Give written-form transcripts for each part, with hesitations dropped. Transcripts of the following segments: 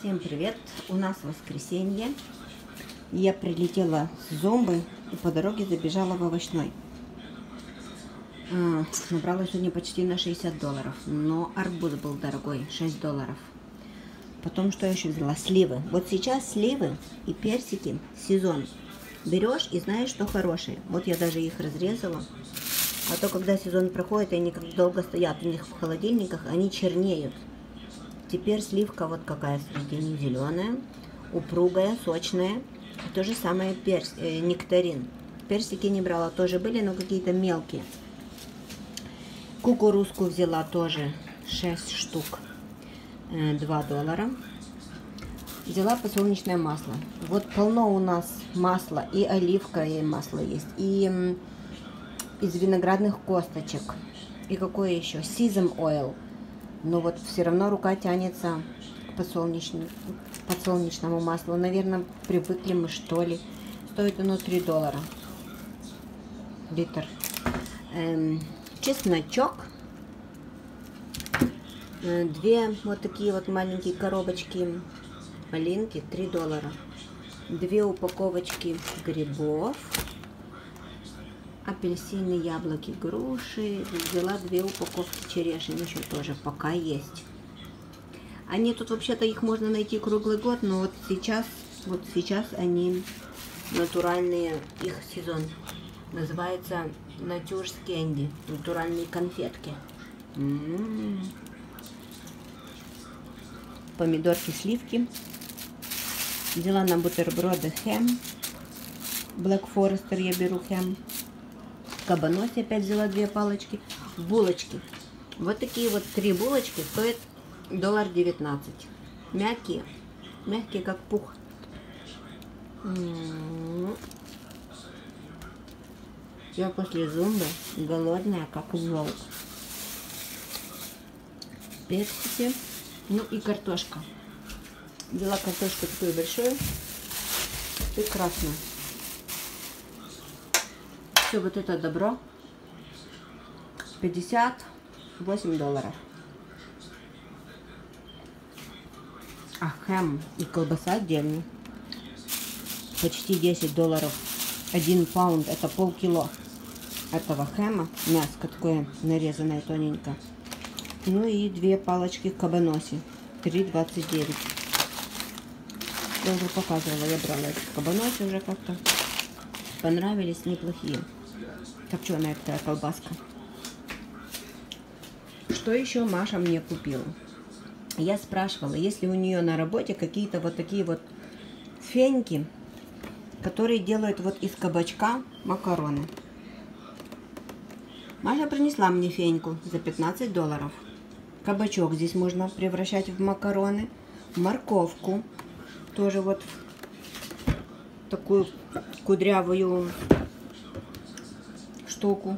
Всем привет! У нас воскресенье. Я прилетела с Зомбы и по дороге забежала в овощной. Набрала сегодня почти на $60, но арбуз был дорогой, $6. Потом что еще взяла? Сливы. Вот сейчас сливы и персики сезон. Берешь и знаешь, что хорошие. Вот я даже их разрезала. А то, когда сезон проходит, они как долго стоят у них в холодильниках, они чернеют. Теперь сливка вот какая среди, зеленая, упругая, сочная. И то же самое нектарин. Персики не брала, тоже были, но какие-то мелкие. Кукурузку взяла тоже 6 штук, $2. Взяла подсолнечное масло. Вот полно у нас масла, и оливковое масло есть, и из виноградных косточек. И какое еще? Sesame oil. Но вот все равно рука тянется к подсолнечному маслу. Наверное, привыкли мы, что ли. Стоит оно $3 литр. Чесночок. 2 вот такие вот маленькие коробочки малинки, $3. 2 упаковочки грибов. Апельсины, яблоки, груши. Взяла 2 упаковки черешин еще тоже, пока есть. Они тут вообще-то их можно найти круглый год, но вот сейчас они натуральные, их сезон. Называется Натюрс Кэнди, натуральные конфетки. Помидорки, сливки. Взяла на бутерброды хэм. Black Forester я беру хэм. Кабаноси опять взяла 2 палочки. Булочки. Вот такие вот 3 булочки стоят $1.19. Мягкие. Мягкие, как пух. Я после зумбы голодная, как волк. Персики. Ну и картошка. Взяла картошку такую большую и красную. Все вот это добро $58. А хэм и колбаса отдельно. Почти $10. 1 паунд, это полкило этого хэма. Мяско такое нарезанное тоненько. Ну и 2 палочки кабаноси. $3.29. Я уже показывала, я брала эти кабаноси уже как-то. Понравились, неплохие. Копченая такая колбаска. Что еще Маша мне купила? Я спрашивала, если у нее на работе какие-то вот такие вот феньки, которые делают вот из кабачка макароны. Маша принесла мне феньку за $15. Кабачок здесь можно превращать в макароны. Морковку тоже вот такую кудрявую штуку.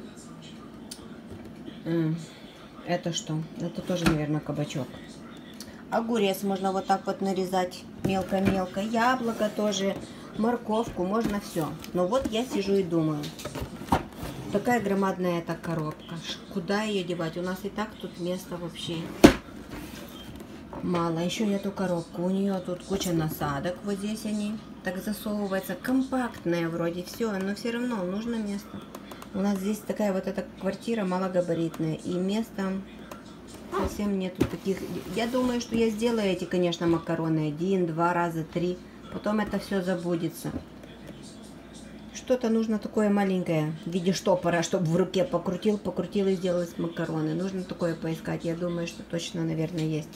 Это что? Это тоже, наверное, кабачок. Огурец можно вот так вот нарезать мелко-мелко. Яблоко тоже, морковку, можно все. Но вот я сижу и думаю. Такая громадная эта коробка. Куда ее девать? У нас и так тут места вообще мало. Еще эту коробку. У нее тут куча насадок. Вот здесь они так засовываются. Компактная вроде все, но все равно нужно место. У нас здесь такая вот эта квартира малогабаритная. И места совсем нету таких. Я думаю, что я сделаю эти, конечно, макароны 1, 2 раза, 3. Потом это все забудется. Что-то нужно такое маленькое в виде штопора, чтобы в руке покрутил и сделать макароны. Нужно такое поискать. Я думаю, что точно, наверное, есть.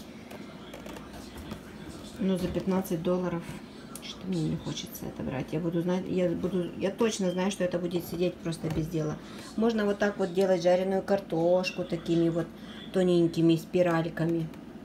Но за $15 что мне не хочется это брать. Я точно знаю, что это будет сидеть просто без дела. Можно вот так вот делать жареную картошку такими вот тоненькими спиральками.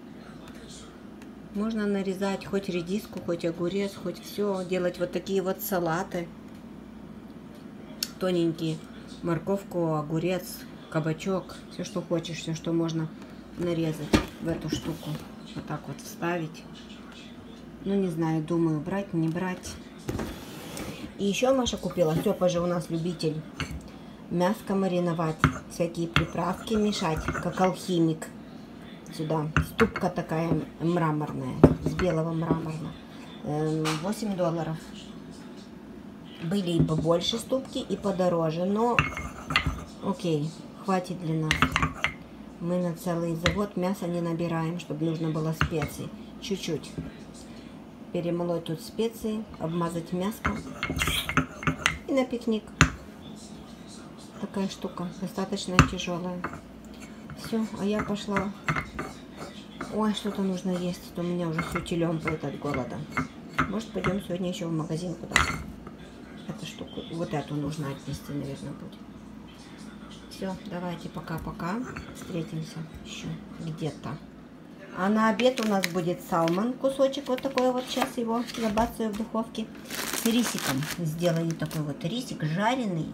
Можно нарезать хоть редиску, хоть огурец, хоть все. Делать вот такие вот салаты. Тоненькие. Морковку, огурец, кабачок. Все, что хочешь, все, что можно нарезать в эту штуку. Вот так вот вставить. Ну, не знаю, думаю, брать, не брать. И еще Маша купила. Степа же у нас любитель мяско мариновать. Всякие приправки мешать, как алхимик. сюда. Ступка такая мраморная, с белого мраморного. $8. Были и побольше ступки, и подороже, но окей, хватит для нас. Мы на целый завод мяса не набираем, чтобы нужно было специй. Чуть-чуть. Перемолоть тут специи, обмазать мяско и на пикник. Такая штука, достаточно тяжелая. Все, а я пошла. Ой, что-то нужно есть, а то у меня уже все телемпает от голода. Может, пойдем сегодня еще в магазин куда-то. Эту штуку, вот эту нужно отнести, наверное, будет. Все, давайте пока-пока. Встретимся еще где-то. А на обед у нас будет салмон, кусочек вот такой вот. Сейчас его забацаю в духовке. С рисиком сделаю такой вот рисик жареный.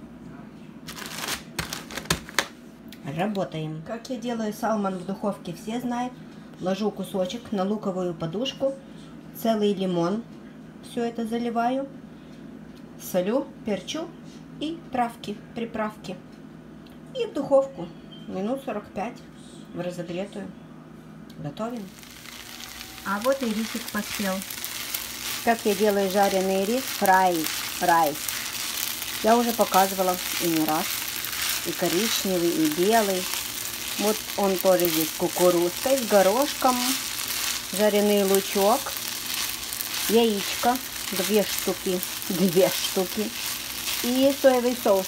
Работаем. Как я делаю салмон в духовке, все знают. Ложу кусочек на луковую подушку, целый лимон. Все это заливаю. Солю, перчу и травки, приправки. И в духовку минут 45 в разогретую. Готовим. А вот и рисик поспел. Как я делаю жареный рис, райс. Я уже показывала и не раз. И коричневый, и белый. Вот он тоже здесь с кукурузкой, с горошком. Жареный лучок. Яичко. 2 штуки. И соевый соус.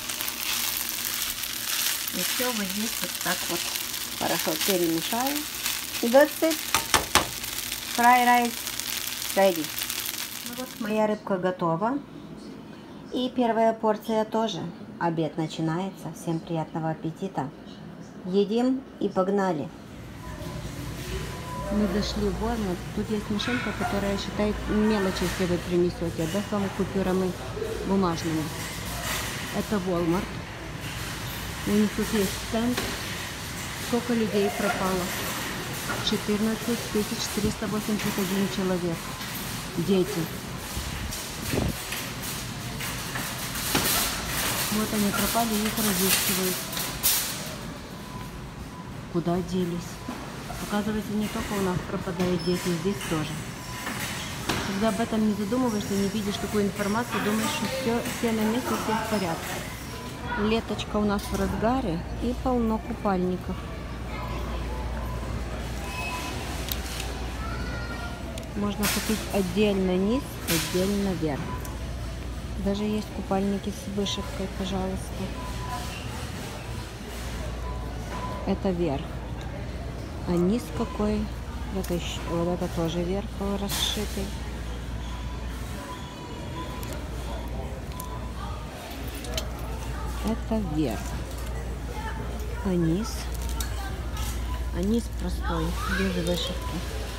И все вот здесь вот так вот хорошо перемешаю. И that's it. Fry rice ready. Ну вот моя рыбка готова. И первая порция тоже. Обед начинается. Всем приятного аппетита. Едим и погнали. Мы зашли в Walmart. Тут есть машинка, которая считает мелочи, если вы принесете. Да, с вами купюрами бумажными. Это Walmart. У них тут есть стенд. Сколько людей пропало? 14 381 человек. Дети. Вот они пропали, их разыскивают. Куда делись? Оказывается, не только у нас пропадают дети, здесь тоже. Когда об этом не задумываешься, не видишь такую информацию, думаешь, что все на месте, все в порядке. Леточка у нас в разгаре и полно купальников. Можно купить отдельно низ, отдельно верх. Даже есть купальники с вышивкой, пожалуйста. Это верх. А низ какой? Вот это тоже верх расшитый. Это верх. А низ простой, без вышивки.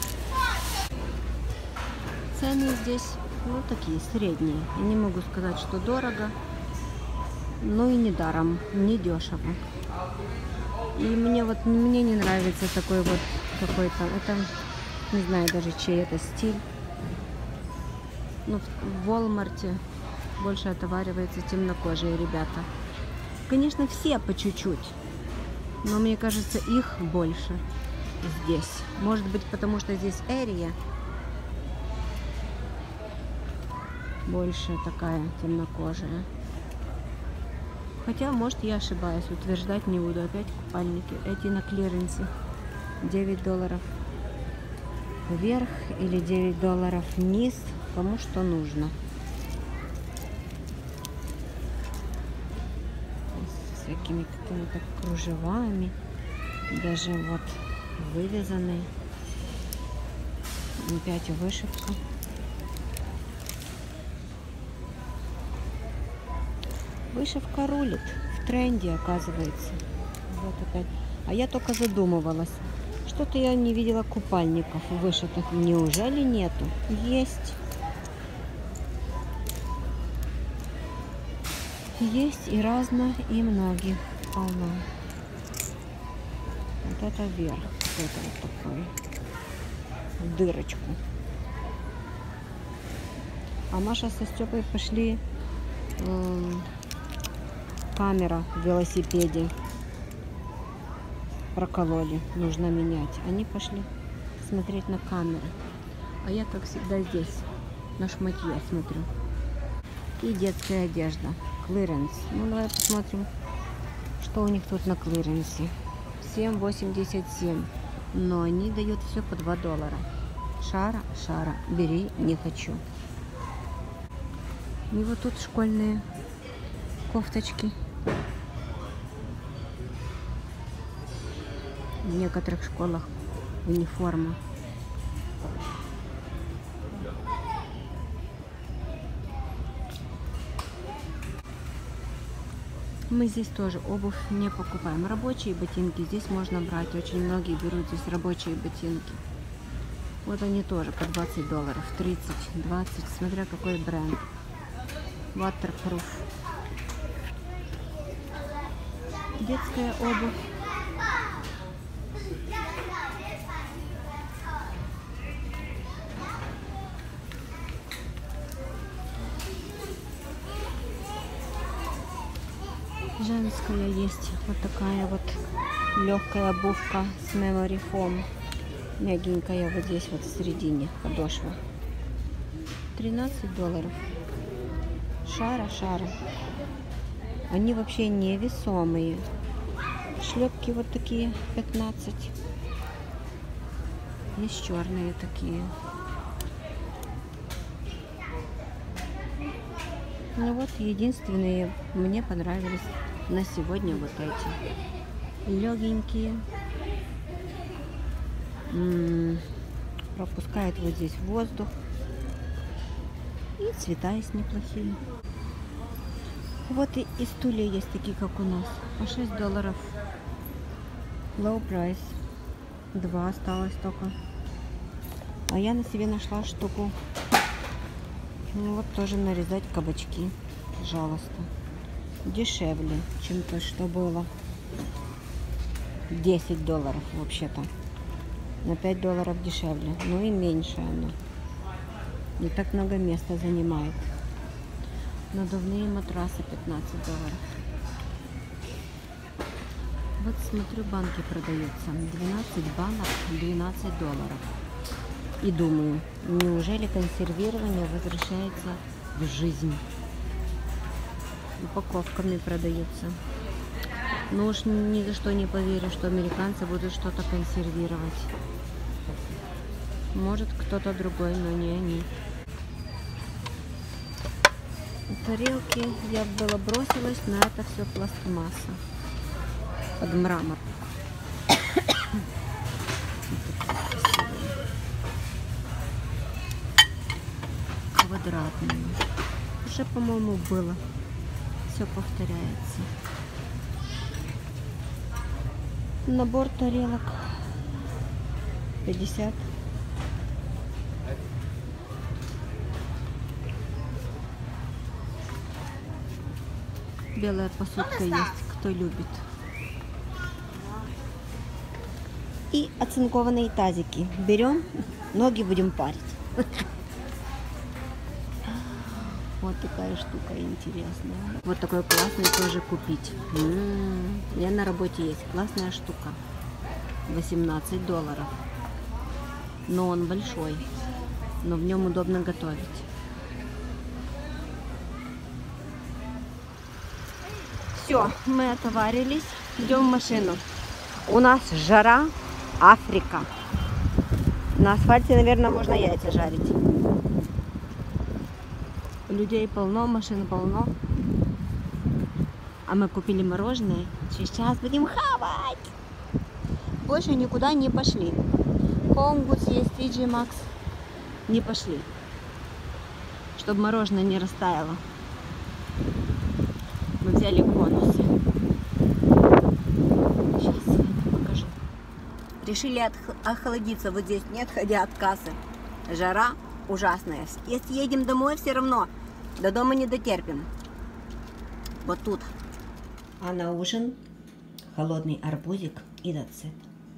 Цены здесь, ну, такие средние. Я не могу сказать, что дорого, но и не даром, не дешево. И мне не нравится такой вот какой-то, это, не знаю даже чей это стиль. Ну, в Walmart больше отовариваются темнокожие ребята. Конечно, все по чуть-чуть, но мне кажется, их больше здесь. Может быть, потому что здесь area больше такая темнокожая. Хотя, может, я ошибаюсь, утверждать не буду. Опять купальники. Эти на клиренсе. $9 вверх или $9 вниз. Кому что нужно. С всякими какими-то кружевами. Даже вот вывязанный. Опять вышивка. Вышивка рулит. В тренде, оказывается. Вот опять. А я только задумывалась. Что-то я не видела купальников вышитых. Неужели нету? Есть. Есть и разно, и многих. Полно. Вот это вверх. Вот это вот такой. В дырочку. А Маша со Степой пошли... камера в велосипеде. прокололи, нужно менять. Они пошли смотреть на камеры. А я, как всегда, здесь на шматье смотрю. И детская одежда. Клиренс. Ну, давай посмотрим, что у них тут на клиренсе. 7,87. Но они дают все по $2. Шара, бери, не хочу. И вот тут школьные кофточки. В некоторых школах униформа. Мы здесь тоже обувь не покупаем. Рабочие ботинки здесь можно брать. Очень многие берут здесь рабочие ботинки. Вот они тоже по $20, 30, 20, смотря какой бренд. Waterproof. Детская обувь. Женская есть вот такая вот легкая обувка с Memory Foam. Мягенькая вот здесь вот в середине подошва. $13. Шара. Они вообще невесомые. Шлепки вот такие 15. Есть черные такие. Ну вот единственные мне понравились на сегодня вот эти. Легенькие. Пропускает вот здесь воздух. И цвета есть неплохие. Вот и стулья есть такие, как у нас. По $6. Low price. 2 осталось только. А я на себе нашла штуку. Ну вот тоже нарезать кабачки. Пожалуйста. Дешевле, чем то, что было. $10 вообще-то. На $5 дешевле. Ну и меньше оно. Не так много места занимает. Надувные матрасы $15. Вот смотрю, банки продаются. 12 банок, $12. И думаю, неужели консервирование возвращается в жизнь? Упаковками продается. Но уж ни за что не поверю, что американцы будут что-то консервировать. Может, кто-то другой, но не они. Тарелки я было бросилась, но это все пластмасса. Под мрамор. Квадратные. Уже, по-моему, было. Все повторяется. Набор тарелок 50. Белая посудка есть, кто любит. И оцинкованные тазики. Берем, ноги будем парить. Вот такая штука интересная. Вот такой классный тоже купить. Я на работе есть. Классная штука. $18. Но он большой. Но в нем удобно готовить. Все, мы отоварились. Идем в машину. У нас жара, Африка. На асфальте, наверное, можно яйца жарить. Людей полно, машин полно. А мы купили мороженое. Сейчас будем хавать. Больше никуда не пошли. Конгус есть, TJ Maxx. Не пошли. Чтобы мороженое не растаяло. Мы взяли бонусы. Сейчас я это покажу. Решили охладиться вот здесь, не отходя от кассы. Жара ужасная. Если едем домой, все равно до дома не дотерпим. Вот тут. А на ужин холодный арбузик и дацит.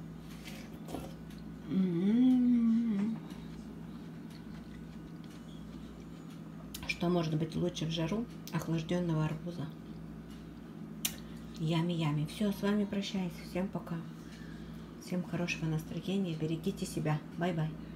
Что может быть лучше в жару охлажденного арбуза? Ями-ями. Все, с вами прощаюсь. Всем пока. Всем хорошего настроения. Берегите себя. Бай-бай.